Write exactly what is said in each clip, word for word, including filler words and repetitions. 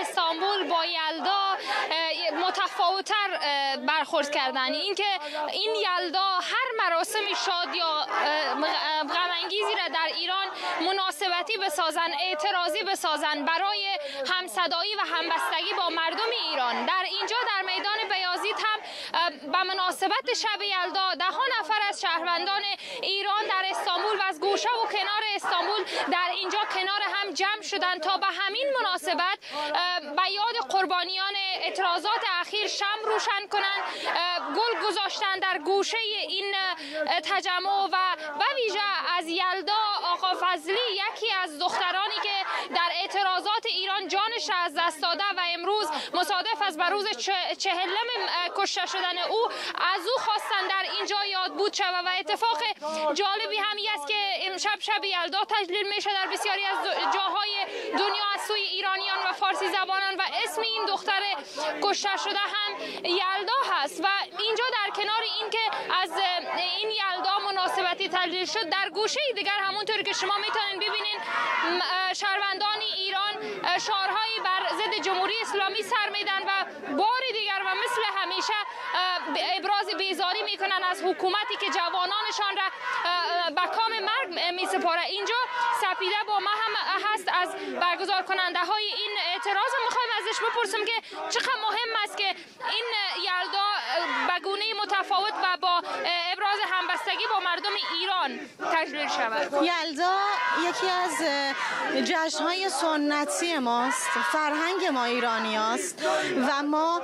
استانبول با یلدا متفاوت‌تر برخورد کردن. اینکه این یلدا هر مراسم شاد یا غم انگیزی را در ایران مناسبتی بسازن، اعتراضی بسازن برای همصدایی و همبستگی با مردم ایران. در اینجا در میدان بیازیت هم به مناسبت شب یلدا ده ها نفر از شهروندان ایران در استانبول و از گوشه و کنار استانبول در اینجا کنار هم جمع شدند تا به همین مناسبت به یاد قربانیان اعتراضات اخیر شمع روشن کنند. گل گذاشتن در گوشه این تجمع و به ویژه از یلدا آقا فضلی، یکی از دخترانی که در اعتراضات ایران جانش از دست داده و امروز مصادف از بروز چهلم کشته شدن او، از او خواستن در اینجا یاد بود شود. و اتفاق جالبی همی است که امشب شب یلدا تجلیل میشه در بسیاری از جاهای دنیا از سوی ایرانیان و فارسی زبانان و اسم این دختر کشته شده هم یلدا هست. و اینجا در کنار این که از این یلدا مناسبتی تجلیل شد، در گوشه دیگر همونطور که شما میتونین ببینین شهروندان ایران شعارهایی بر ضد جمهوری اسلامی سر میدن و بار دیگر و مثل همیشه ابراز بیزاری میکنن از حکومتی که جوانانشان را به کام مرگ میسپاره. اینجا سپیده با ما هم هست از برگزار کننده های این اعتراض. میخوایم ازش بپرسم که چقدر مهم است که این یلدا به گونه متفاوت و با ابراز همبستگی با مردم ایران تجلیل شود. یلدا یکی از جشن‌های سنتی ماست، فرهنگ ما ایرانی است و ما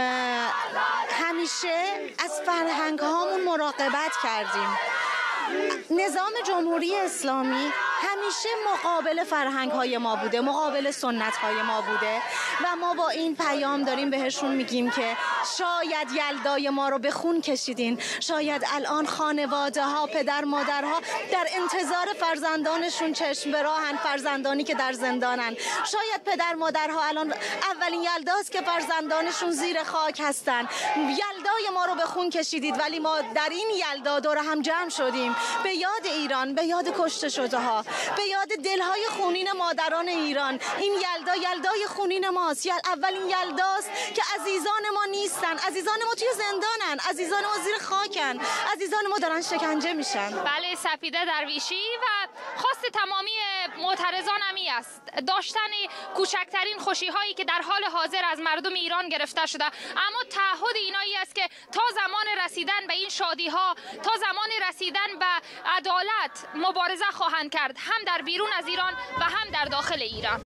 همیشه از فرهنگ هامون مراقبت کردیم. نظام جمهوری اسلامی همیشه مقابل فرهنگ های ما بوده، مقابل سنت های ما بوده و ما با این پیام داریم بهشون میگیم که شاید یلدای ما رو به خون کشیدین، شاید الان خانواده ها، پدر مادرها در انتظار فرزندانشون چشم به راهن، فرزندانی که در زندانن. شاید پدر مادرها الان اولین یلداست که فرزندانشون زیر خاک هستن. یلدای ما رو به خون کشیدید، ولی ما در این یلدا دور هم جمع شدیم به یاد ایران، به یاد کشته شده ها، به یاد دلهای خونین مادران ایران. این یلدا یلدای خونین ماست. یل اولین یلداست که عزیزان ما نیستن، عزیزان ما توی زندانن، عزیزان ما زیر خاکن، عزیزان ما دارن شکنجه میشن. بله، سپیده درویشی و خواست تمامی معترضان همی است داشتن کوچکترین خوشی هایی که در حال حاضر از مردم ایران گرفته شده، اما تعهد اینایی است که تا زمان رسیدن به این شادی ها، تا زمان رسیدن به عدالت مبارزه خواهند کرد، هم در بیرون از ایران و هم در داخل ایران.